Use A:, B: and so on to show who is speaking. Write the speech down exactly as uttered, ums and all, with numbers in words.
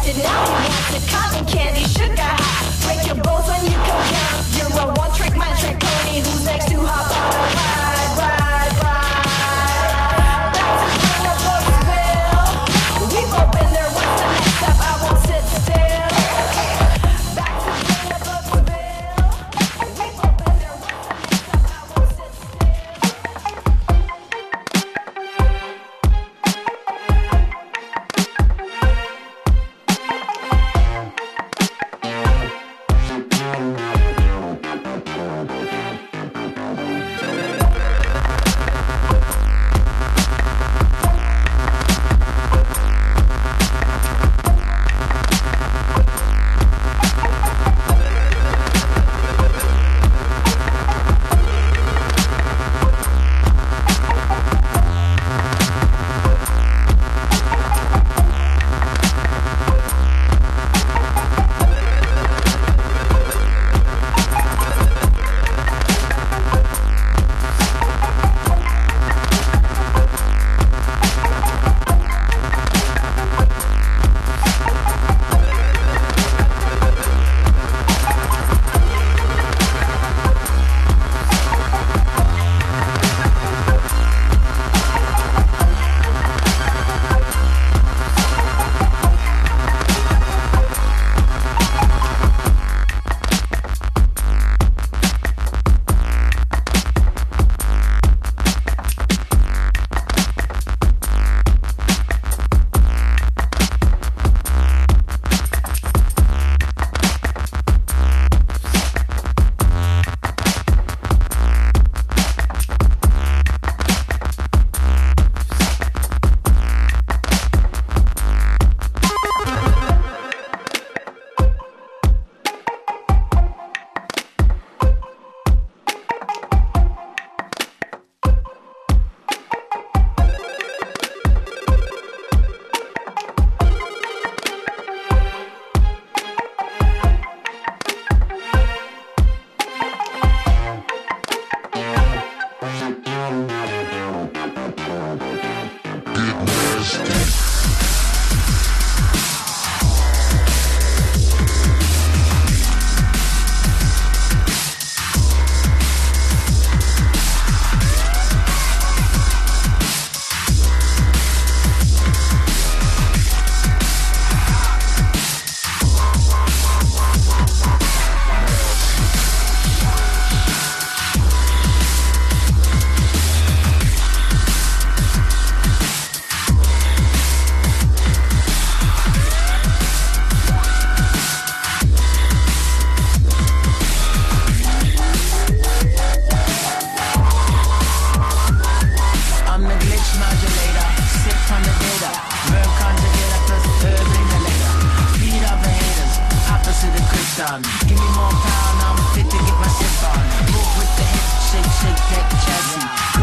A: it, now he wants it. Cotton candy, sugar high. Break your bones when you come down. You're a one-trick mind trick pony. Who's next to hop on a ride, ride, ride? Back to bring up Brooksville. We've all been there. What's the next step? I won't sit still. Back to bring up Brooksville. We've all been there. What's the next step? I won't sit still.
B: Give me more power, now I'm fit to get my sip on. Move with the hips, shake, shake, take chassis.